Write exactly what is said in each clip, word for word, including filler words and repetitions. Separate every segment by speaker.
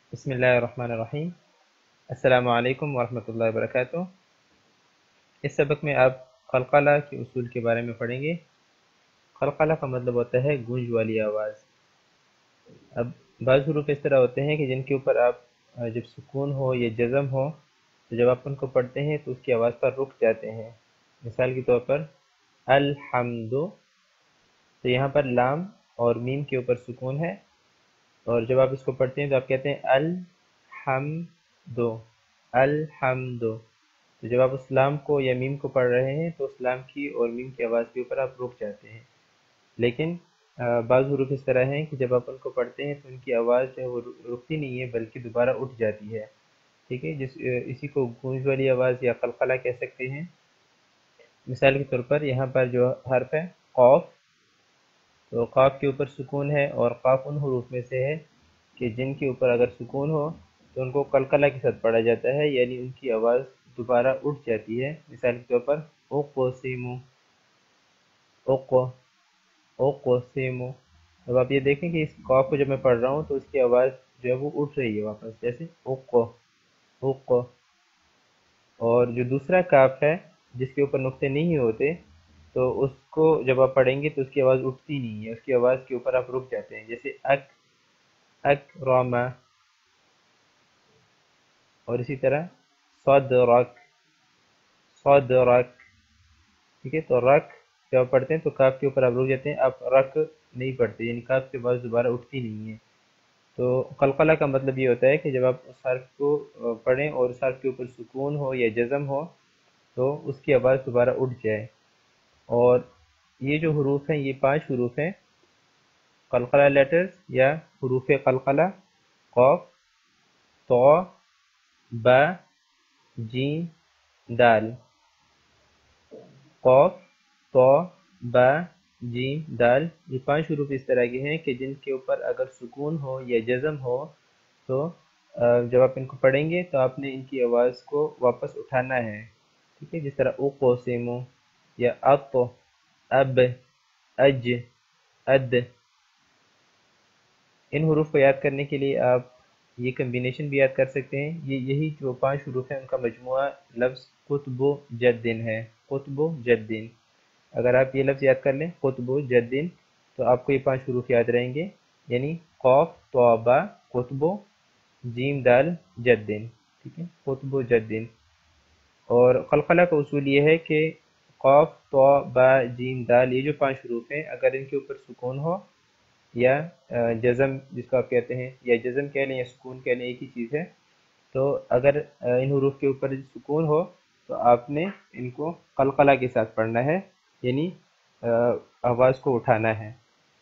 Speaker 1: بسم اللہ الرحمن الرحیم۔ السلام علیکم ورحمۃ اللہ وبرکاتہ۔ اس سبق میں آپ قلقلہ کے اصول کے بارے میں پڑھیں گے۔ قلقلہ کا مطلب ہوتا ہے گونج والی آواز۔ اب بعض حروف اس طرح ہوتے ہیں کہ جن کے اوپر آپ جب سکون ہو یا جزم ہو تو جب آپ ان کو پڑھتے ہیں تو اس کی آواز پر رک جاتے ہیں۔ مثال کے طور پر الحمد، تو یہاں پر لام اور میم کے اوپر سکون ہے، اور جب آپ اس کو پڑھتے ہیں تو آپ کہتے ہیں الحمد الحمد۔ تو جب آپ اس لام کو یا میم کو پڑھ رہے ہیں تو اس لام کی اور میم کی آواز کے اوپر آپ رک جاتے ہیں، لیکن بعض حروف اس طرح ہیں کہ جب آپ ان کو پڑھتے ہیں تو ان کی آواز جو ہے وہ رکتی نہیں ہے بلکہ دوبارہ اٹھ جاتی ہے، ٹھیک ہے، جس اسی کو گونج والی آواز یا قلقلہ کہہ سکتے ہیں۔ مثال کے طور پر یہاں پر جو حرف ہے قاف، تو قاف کے اوپر سکون ہے، اور قاف ان حروف میں سے ہے کہ جن کے اوپر اگر سکون ہو تو ان کو قلقلہ کے ساتھ پڑھا جاتا ہے، یعنی ان کی آواز دوبارہ اٹھ جاتی ہے۔ مثال کے طور پر اقسم، اق اقسم۔ اب آپ یہ دیکھیں کہ اس قاف کو جب میں پڑھ رہا ہوں تو اس کی آواز جو ہے وہ اٹھ رہی ہے واپس، جیسے اق اق۔ اور جو دوسرا کاف ہے جس کے اوپر نقطے نہیں ہوتے، تو اس کو جب آپ پڑھیں گے تو اس کی آواز اٹھتی نہیں ہے، اس کی آواز کے اوپر آپ رک جاتے ہیں، جیسے اک اکرما۔ اور اسی طرح صدرک صدرک، ٹھیک ہے۔ تو رک جب آپ پڑھتے ہیں تو کاف کے اوپر آپ رک جاتے ہیں، آپ رک نہیں پڑھتے، یعنی کاف کے بعد دوبارہ اٹھتی نہیں ہے۔ تو قلقلہ کا مطلب یہ ہوتا ہے کہ جب آپ اس حرف کو پڑھیں اور اس حرف کے اوپر سکون ہو یا جزم ہو تو اس کی آواز دوبارہ اٹھ جائے۔ اور یہ جو حروف ہیں، یہ پانچ حروف ہیں قلقلہ لیٹرز یا حروف قلقلہ: قاف، طا، با، جیم، دال۔ قاف، طا، با، جیم، دال، یہ پانچ حروف اس طرح کے ہیں کہ جن کے اوپر اگر سکون ہو یا جزم ہو تو جب آپ ان کو پڑھیں گے تو آپ نے ان کی آواز کو واپس اٹھانا ہے، ٹھیک ہے، جس طرح اقسم یا اط، اب، اج، اد۔ ان حروف کو یاد کرنے کے لیے آپ یہ کمبینیشن بھی یاد کر سکتے ہیں۔ یہ یہی جو پانچ حروف ہیں ان کا مجموعہ لفظ قطب جدن ہے، قطب جدن۔ اگر آپ یہ لفظ یاد کر لیں قطب جدن تو آپ کو یہ پانچ حروف یاد رہیں گے، یعنی قاف، طا، با، قطب، جیم، دال، جدن، ٹھیک ہے، قطب جدن۔ اور قلقلہ کا اصول یہ ہے کہ قاف، طا، با، جیم، دال، یہ جو پانچ حروف ہیں اگر ان کے اوپر سکون ہو یا جزم جس کو آپ کہتے ہیں، یا جزم کہہ لیں یا سکون کہہ لیں، ایک ہی چیز ہے، تو اگر ان حروف کے اوپر سکون ہو تو آپ نے ان کو قلقلہ کے ساتھ پڑھنا ہے، یعنی آواز کو اٹھانا ہے۔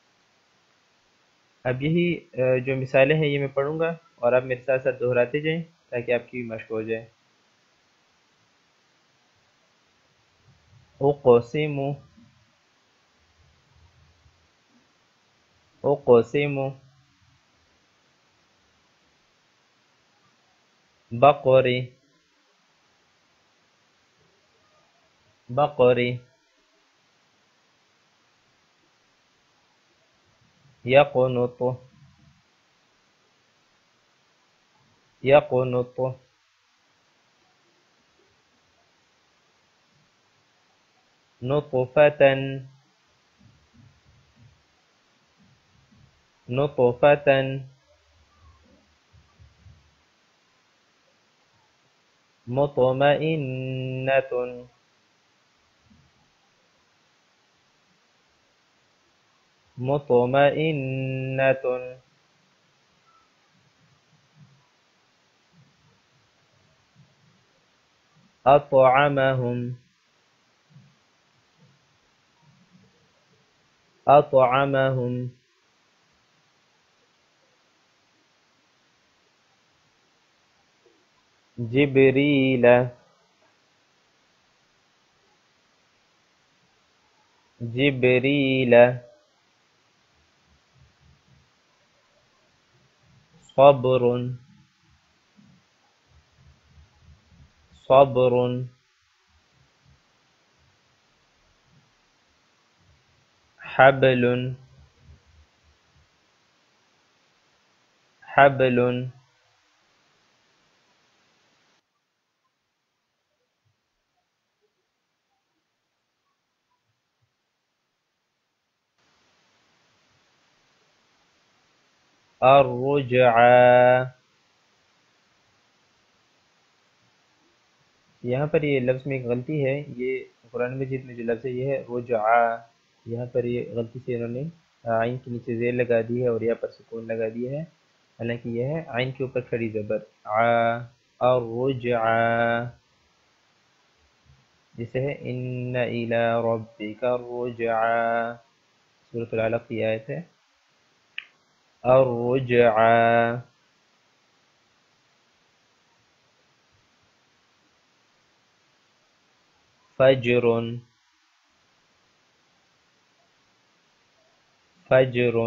Speaker 1: اب یہی جو مثالیں ہیں یہ میں پڑھوں گا اور آپ میرے ساتھ ساتھ دہراتے جائیں تاکہ آپ کی بھی مشق ہو جائے۔ اقسم اقسم بقر بقر یقنط یقنط نطفة نطفة مطمئنة مطمئنة أطعمهم أطعمهم جبريل جبريل صبر صبر حبل حبل الرجعى. یہاں پر یہ لفظ میں ایک غلطی ہے، یہ قرآن مجید میں جو لفظ ہے یہ ہے رجعى. یہاں پر یہ غلطی سے انہوں نے عین کے نیچے زیر لگا دی ہے اور یہاں پر سکون لگا دیا ہے، حالانکہ یہ ہے عین کے اوپر کھڑی زبر ع. الرجعى جسے ہے ان الى ربک الرجعى، سورۃ العلق کی آیت ہے. الرجعى. فجر فجر.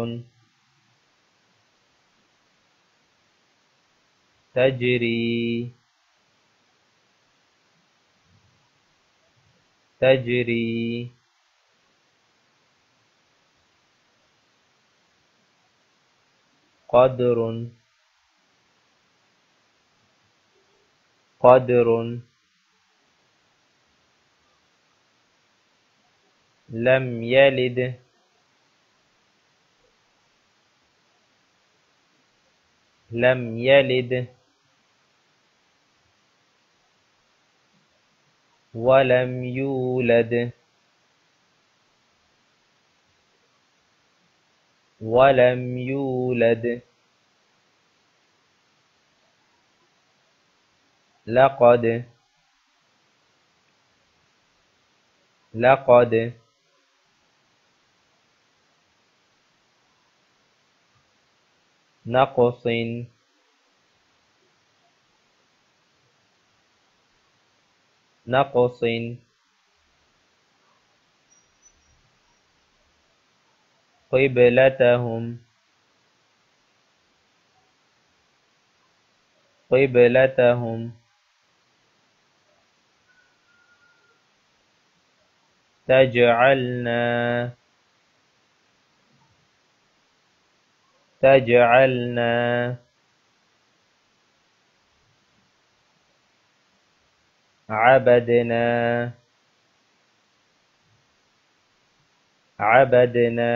Speaker 1: تجری تجری. قدر قدر. لم يلد لم يلد ولم يولد ولم يولد. لقد لقد. نقص نقص. قبلتهم قبلتهم. تجعلنا تجعلنا. عبدنا عبدنا.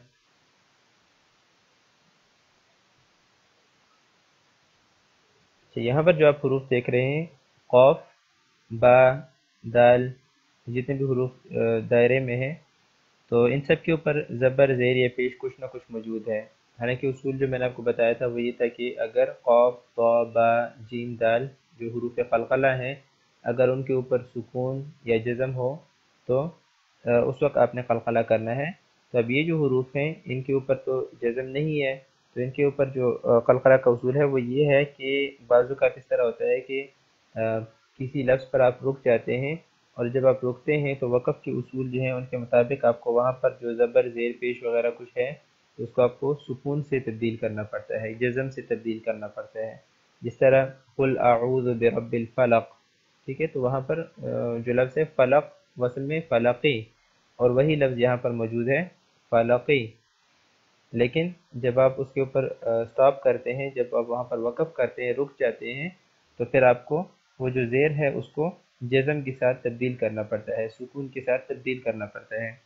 Speaker 1: یہاں پر جو آپ حروف دیکھ رہے ہیں قاف، با، دال، جتنے بھی حروف دائرے میں ہیں تو ان سب کے اوپر زبر زیر یا پیش کچھ نہ کچھ موجود ہے. حالانکہ اصول جو میں نے آپ کو بتایا تھا وہ یہ تھا کہ اگر قاف، طا، با، جیم، دال جو حروف قلقلہ ہیں اگر ان کے اوپر سکون یا جزم ہو تو اس وقت آپ نے قلقلہ کرنا ہے. تو اب یہ جو حروف ہیں ان کے اوپر تو جزم نہیں ہے، تو ان کے اوپر جو قلقلہ کا اصول ہے وہ یہ ہے کہ بعض اوقات اس طرح ہوتا ہے کہ کسی لفظ پر آپ رک جاتے ہیں اور جب آپ رکتے ہیں تو وقف کے اصول جو ہیں ان کے مطابق آپ کو وہاں پر جو زبر زیر پیش وغیرہ کچھ ہے تو اس کو آپ کو سکون سے تبدیل کرنا پڑتا ہے، جزم سے تبدیل کرنا پڑتا ہے. جس طرح قل اعوذ برب الفلق، ٹھیک ہے، تو وہاں پر جو لفظ ہے فلق وصل میں فلقی، اور وہی لفظ یہاں پر موجود ہے فلقی. لیکن جب آپ اس کے اوپر سٹاپ کرتے ہیں، جب آپ وہاں پر وقف کرتے ہیں، رک جاتے ہیں، تو پھر آپ کو وہ جو زیر ہے اس کو جزم کے ساتھ تبدیل کرنا پڑتا ہے، سکون کے ساتھ تبدیل کرنا پڑتا ہے.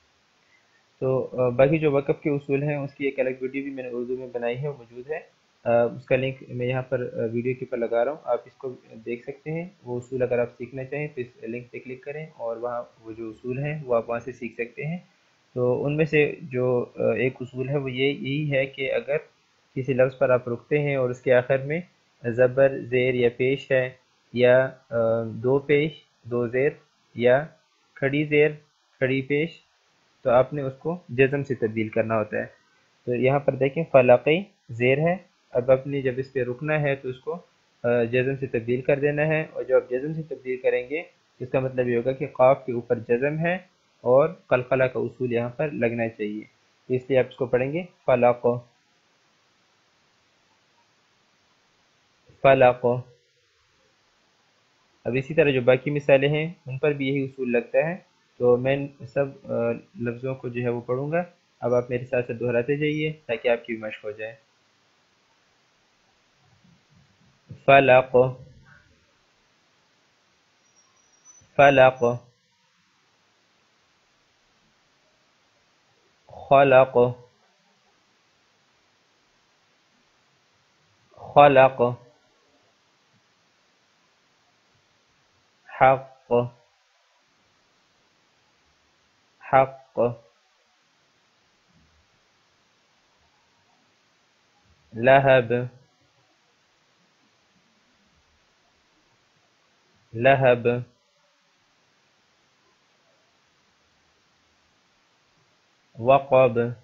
Speaker 1: تو باقی جو وقف کے اصول ہیں اس کی ایک الگ ویڈیو بھی میں نے اردو میں بنائی ہے، وہ موجود ہے، اس کا لنک میں یہاں پر ویڈیو کے اوپر لگا رہا ہوں، آپ اس کو دیکھ سکتے ہیں. وہ اصول اگر آپ سیکھنا چاہیں تو اس لنک پہ کلک کریں اور وہاں وہ جو اصول ہیں وہ آپ وہاں سے سیکھ سکتے ہیں. تو ان میں سے جو ایک اصول ہے وہ یہ یہی ہے کہ اگر کسی لفظ پر آپ رکتے ہیں اور اس کے آخر میں زبر زیر یا پیش ہے یا دو پیش دو زیر یا کھڑی زیر کھڑی پیش تو آپ نے اس کو جزم سے تبدیل کرنا ہوتا ہے. تو یہاں پر دیکھیں فلقی زیر ہے، اب اپنی جب اس پہ رکنا ہے تو اس کو جزم سے تبدیل کر دینا ہے، اور جب آپ جزم سے تبدیل کریں گے اس کا مطلب یہ ہوگا کہ قاف کے اوپر جزم ہے اور قلقلہ کا اصول یہاں پر لگنا چاہیے. اس لیے آپ اس کو پڑھیں گے فلق فلق. اب اسی طرح جو باقی مثالیں ہیں ان پر بھی یہی اصول لگتا ہے. تو میں سب لفظوں کو جو ہے وہ پڑھوں گا، اب آپ میرے ساتھ ساتھ دہراتے جائیے تاکہ آپ کی بھی مشق ہو جائے. فلق فلق. خلق خلق حق حق لهب لهب وقب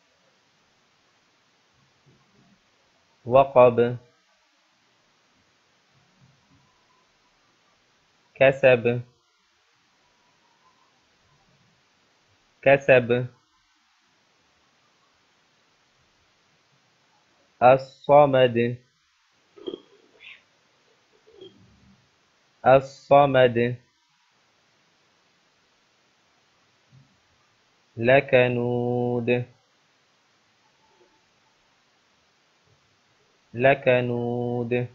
Speaker 1: وقب كسب كسب الصمد الصمد لكنود لكنود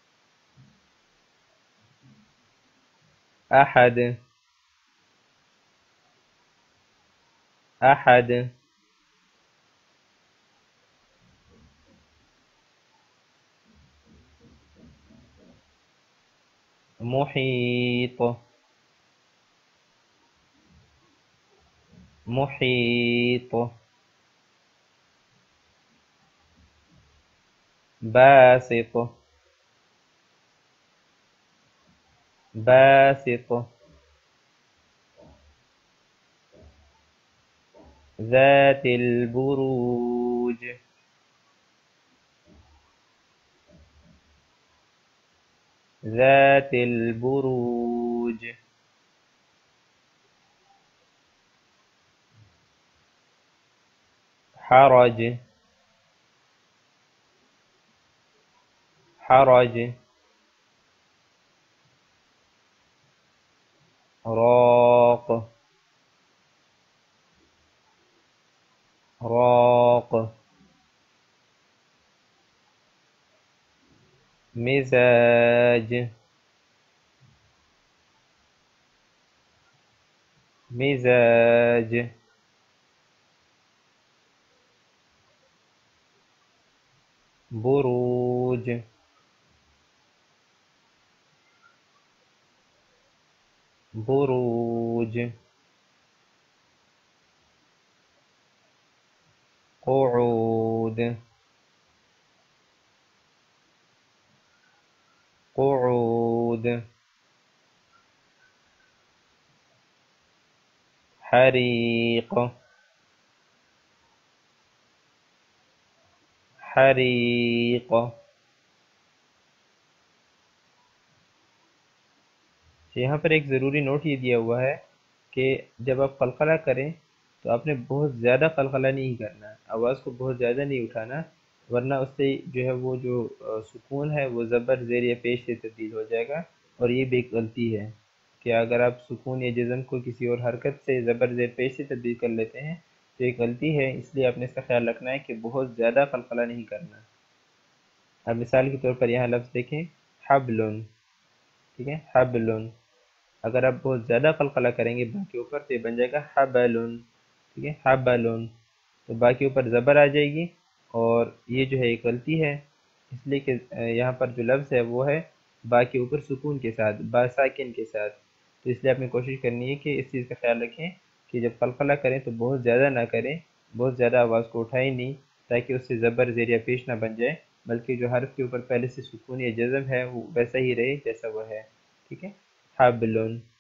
Speaker 1: أحد أحد محيط محيط باسط باسط ذات البروج ذات البروج حرج حرج راق راق مزاج مزاج بروج بروج قعود قعود حريق حريق یہاں پر ایک ضروری نوٹ یہ دیا ہوا ہے کہ جب آپ قلقلہ کریں تو آپ نے بہت زیادہ قلقلہ نہیں کرنا، آواز کو بہت زیادہ نہیں اٹھانا، ورنہ اس سے جو ہے وہ جو سکون ہے وہ زبر زیر یا پیش سے تبدیل ہو جائے گا، اور یہ بھی ایک غلطی ہے کہ اگر آپ سکون یا جزم کو کسی اور حرکت سے زبر زیر پیش سے تبدیل کر لیتے ہیں تو ایک غلطی ہے، اس لیے آپ نے اس کا خیال رکھنا ہے کہ بہت زیادہ قلقلہ نہیں کرنا۔ اب مثال کے طور پر یہاں لفظ دیکھیں حبل، ٹھیک ہے، حبل، اگر آپ بہت زیادہ قلقلہ کریں گے با کے اوپر تو یہ بن جائے گا حبل، ٹھیک ہے، حبل، تو با کے اوپر زبر آ جائے گی، اور یہ جو ہے ایک غلطی ہے، اس لیے کہ یہاں پر جو لفظ ہے وہ ہے با کے اوپر سکون کے ساتھ، با ساکن کے ساتھ، تو اس لیے آپ نے کوشش کرنی ہے کہ اس چیز کا خیال رکھیں کہ جب قلقلہ کریں تو بہت زیادہ نہ کریں، بہت زیادہ آواز کو اٹھائیں نہیں، تاکہ اس سے زبر زیر یا پیش نہ بن جائے، بلکہ جو حرف کے اوپر پہلے سے سکون یا جزم ہے وہ ویسا ہی رہے جیسا وہ ہے، ٹھیک ہے، حبل۔